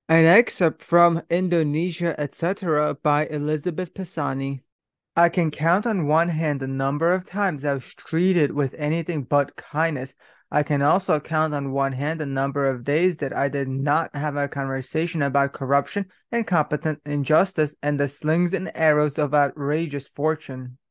An excerpt from Indonesia, etc. by Elizabeth Pisani. I can count on one hand the number of times I was treated with anything but kindness. I can also count on one hand the number of days that I did not have a conversation about corruption, incompetent injustice, and the slings and arrows of outrageous fortune.